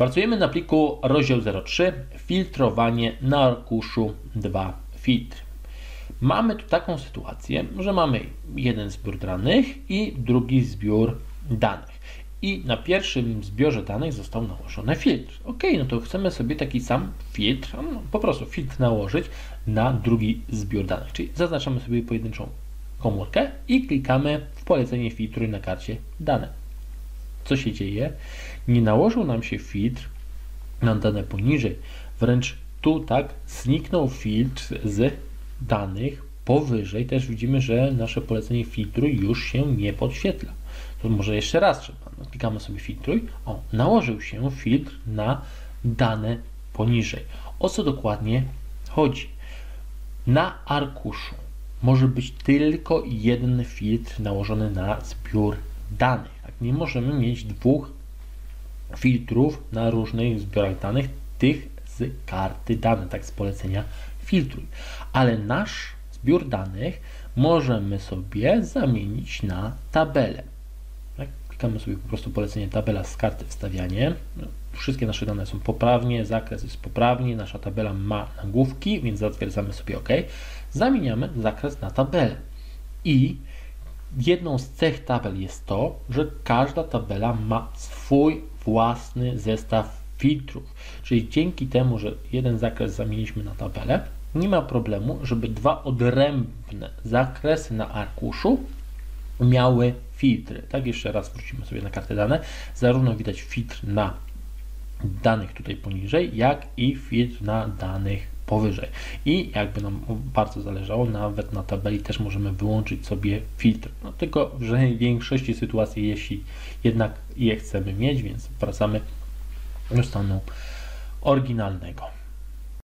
Pracujemy na pliku rozdział 03, filtrowanie na arkuszu 2 filtry. Mamy tu taką sytuację, że mamy jeden zbiór danych i drugi zbiór danych. I na pierwszym zbiorze danych został nałożony filtr. Ok, no to chcemy sobie taki sam filtr, po prostu filtr nałożyć na drugi zbiór danych. Czyli zaznaczamy sobie pojedynczą komórkę i klikamy w polecenie filtruj na karcie dane. Co się dzieje? Nie nałożył nam się filtr na dane poniżej. Wręcz tu tak zniknął filtr z danych powyżej. Też widzimy, że nasze polecenie filtruj już się nie podświetla. To może jeszcze raz trzeba. Klikamy sobie filtruj. O, nałożył się filtr na dane poniżej. O co dokładnie chodzi? Na arkuszu może być tylko jeden filtr nałożony na zbiór danych. Tak? Nie możemy mieć dwóch filtrów na różnych zbiorach danych, tych z karty danych, tak z polecenia filtruj. Ale nasz zbiór danych możemy sobie zamienić na tabelę. Tak? Klikamy sobie po prostu polecenie tabela z karty wstawianie. Wszystkie nasze dane są poprawnie, zakres jest poprawnie, nasza tabela ma nagłówki, więc zatwierdzamy sobie OK. Zamieniamy zakres na tabelę. I jedną z cech tabel jest to, że każda tabela ma swój własny zestaw filtrów. Czyli dzięki temu, że jeden zakres zamieniliśmy na tabelę, nie ma problemu, żeby dwa odrębne zakresy na arkuszu miały filtry. Tak, jeszcze raz wrócimy sobie na kartę dane. Zarówno widać filtr na danych tutaj poniżej, jak i filtr na danych powyżej. I jakby nam bardzo zależało, nawet na tabeli też możemy wyłączyć sobie filtr. No, tylko że w większości sytuacji, jeśli jednak je chcemy mieć, więc wracamy do stanu oryginalnego.